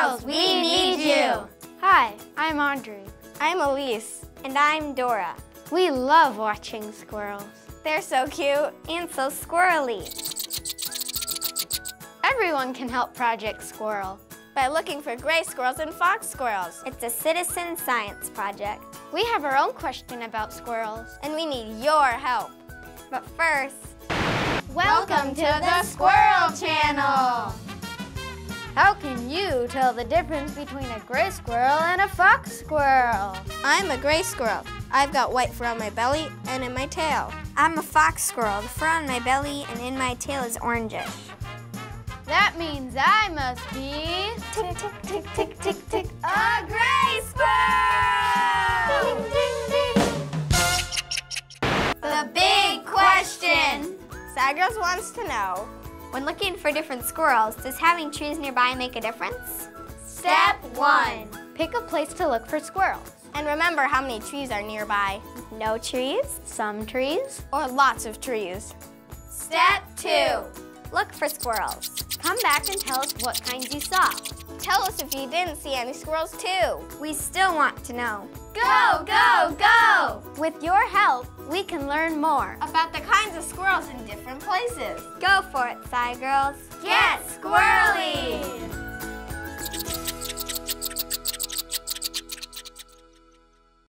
Squirrels, we need you! Hi, I'm Audrey. I'm Elise. And I'm Dora. We love watching squirrels. They're so cute. And so squirrely. Everyone can help Project Squirrel by looking for gray squirrels and fox squirrels. It's a citizen science project. We have our own question about squirrels. And we need your help. But first, welcome to the Squirrel Channel! How can you tell the difference between a gray squirrel and a fox squirrel? I'm a gray squirrel. I've got white fur on my belly and in my tail. I'm a fox squirrel. The fur on my belly and in my tail is orangish. That means I must be... Tick, tick, tick, tick, tick, tick. A gray squirrel! Ding, ding, ding. The big question! SciGirls wants to know, when looking for different squirrels, does having trees nearby make a difference? Step 1. Pick a place to look for squirrels. And remember how many trees are nearby. No trees, some trees, or lots of trees. Step 2. Look for squirrels. Come back and tell us what kinds you saw. Tell us if you didn't see any squirrels too. We still want to know. Go, go, go! With your help, we can learn more about the kinds of squirrels in different places. Go for it, SciGirls. Get squirrely!